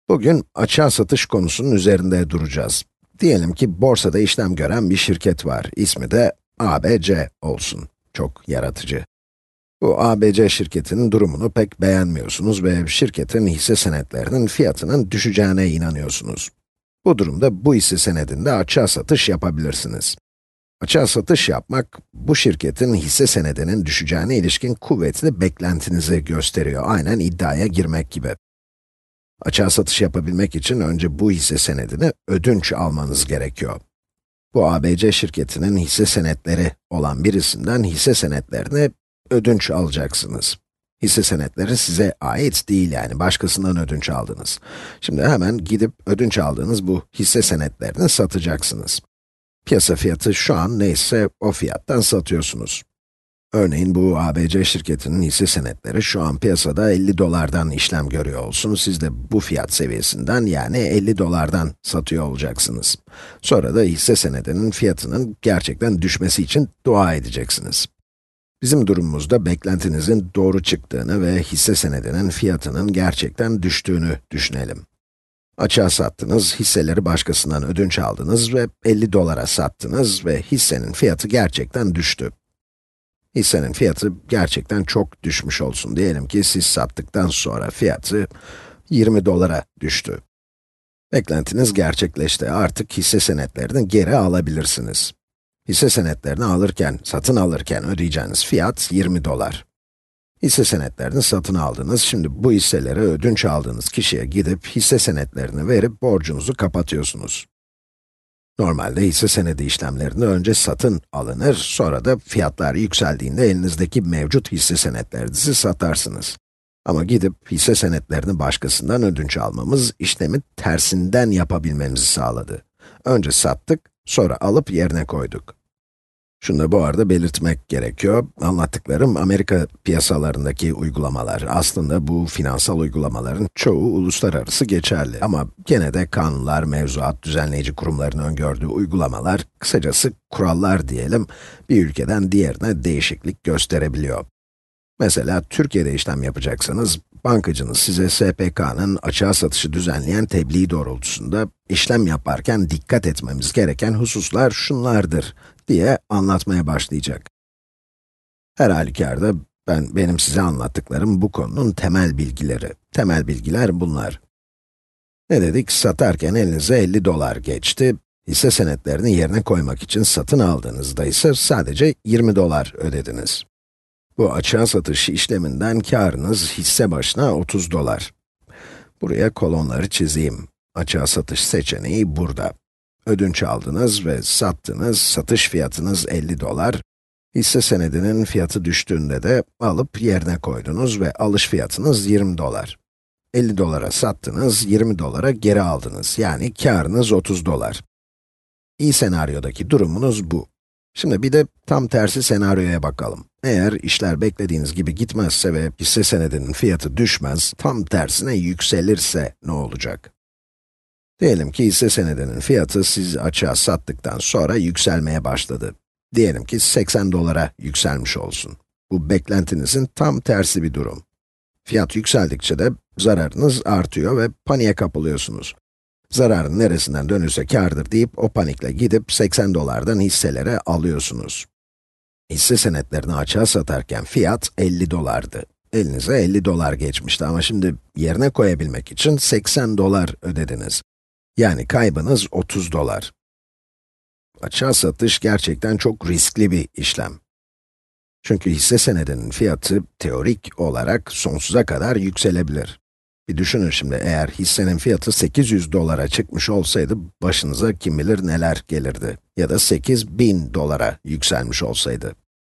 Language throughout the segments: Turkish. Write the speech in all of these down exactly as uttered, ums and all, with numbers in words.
Bugün açığa satış konusunun üzerinde duracağız. Diyelim ki borsada işlem gören bir şirket var. İsmi de A B C olsun. Çok yaratıcı. Bu A B C şirketinin durumunu pek beğenmiyorsunuz ve şirketin hisse senetlerinin fiyatının düşeceğine inanıyorsunuz. Bu durumda bu hisse senedinde açığa satış yapabilirsiniz. Açığa satış yapmak, bu şirketin hisse senedinin düşeceğine ilişkin kuvvetli beklentinizi gösteriyor. Aynen iddiaya girmek gibi. Açığa satış yapabilmek için önce bu hisse senedini ödünç almanız gerekiyor. Bu A B C şirketinin hisse senetleri olan birisinden hisse senetlerini ödünç alacaksınız. Hisse senetleri size ait değil, yani başkasından ödünç aldınız. Şimdi hemen gidip ödünç aldığınız bu hisse senetlerini satacaksınız. Piyasa fiyatı şu an neyse o fiyattan satıyorsunuz. Örneğin bu A B C şirketinin hisse senetleri şu an piyasada elli dolardan işlem görüyor olsun. Siz de bu fiyat seviyesinden, yani elli dolardan satıyor olacaksınız. Sonra da hisse senedinin fiyatının gerçekten düşmesi için dua edeceksiniz. Bizim durumumuzda beklentinizin doğru çıktığını ve hisse senedinin fiyatının gerçekten düştüğünü düşünelim. Açığa sattınız, hisseleri başkasından ödünç aldınız ve elli dolara sattınız ve hissenin fiyatı gerçekten düştü. Hissenin fiyatı gerçekten çok düşmüş olsun. Diyelim ki siz sattıktan sonra fiyatı yirmi dolara düştü. Beklentiniz gerçekleşti. Artık hisse senetlerini geri alabilirsiniz. Hisse senetlerini alırken, satın alırken ödeyeceğiniz fiyat yirmi dolar. Hisse senetlerini satın aldınız. Şimdi bu hisseleri ödünç aldığınız kişiye gidip hisse senetlerini verip borcunuzu kapatıyorsunuz. Normalde hisse senedi işlemlerini önce satın alınır, sonra da fiyatlar yükseldiğinde elinizdeki mevcut hisse senetlerinizi satarsınız. Ama gidip hisse senetlerini başkasından ödünç almamız, işlemi tersinden yapabilmemizi sağladı. Önce sattık, sonra alıp yerine koyduk. Şunu da bu arada belirtmek gerekiyor, anlattıklarım Amerika piyasalarındaki uygulamalar. Aslında bu finansal uygulamaların çoğu uluslararası geçerli. Ama gene de kanunlar, mevzuat, düzenleyici kurumların öngördüğü uygulamalar, kısacası kurallar diyelim, bir ülkeden diğerine değişiklik gösterebiliyor. Mesela Türkiye'de işlem yapacaksanız, bankacınız size S P K'nın açığa satışı düzenleyen tebliği doğrultusunda işlem yaparken dikkat etmemiz gereken hususlar şunlardır diye anlatmaya başlayacak. Her halükarda ben, benim size anlattıklarım bu konunun temel bilgileri. Temel bilgiler bunlar. Ne dedik? Satarken elinize elli dolar geçti. Hisse senetlerini yerine koymak için satın aldığınızda ise sadece yirmi dolar ödediniz. Bu açığa satış işleminden kârınız hisse başına otuz dolar. Buraya kolonları çizeyim. Açığa satış seçeneği burada. Ödünç aldınız ve sattınız, satış fiyatınız elli dolar. Hisse senedinin fiyatı düştüğünde de alıp yerine koydunuz ve alış fiyatınız yirmi dolar. elli dolara sattınız, yirmi dolara geri aldınız. Yani kârınız otuz dolar. İyi senaryodaki durumunuz bu. Şimdi bir de tam tersi senaryoya bakalım. Eğer işler beklediğiniz gibi gitmezse ve hisse senedinin fiyatı düşmez, tam tersine yükselirse ne olacak? Diyelim ki hisse senedinin fiyatı siz açığa sattıktan sonra yükselmeye başladı. Diyelim ki seksen dolara yükselmiş olsun. Bu beklentinizin tam tersi bir durum. Fiyat yükseldikçe de zararınız artıyor ve paniğe kapılıyorsunuz. Zararın neresinden dönülse kârdır deyip o panikle gidip seksen dolardan hisselere alıyorsunuz. Hisse senetlerini açığa satarken fiyat elli dolardı. Elinize elli dolar geçmişti ama şimdi yerine koyabilmek için seksen dolar ödediniz. Yani kaybınız otuz dolar. Açığa satış gerçekten çok riskli bir işlem. Çünkü hisse senedinin fiyatı teorik olarak sonsuza kadar yükselebilir. Bir düşünün şimdi, eğer hissenin fiyatı sekiz yüz dolara çıkmış olsaydı, başınıza kim bilir neler gelirdi. Ya da sekiz bin dolara yükselmiş olsaydı.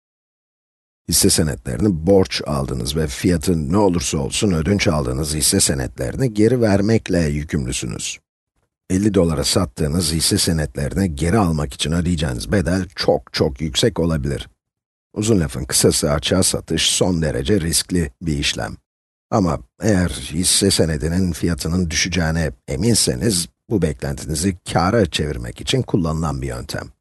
Hisse senetlerini borç aldınız ve fiyatı ne olursa olsun ödünç aldığınız hisse senetlerini geri vermekle yükümlüsünüz. elli dolara sattığınız hisse senetlerini geri almak için ödeyeceğiniz bedel çok çok yüksek olabilir. Uzun lafın kısası, açığa satış son derece riskli bir işlem. Ama eğer hisse senedinin fiyatının düşeceğine eminseniz, bu beklentinizi kâra çevirmek için kullanılan bir yöntem.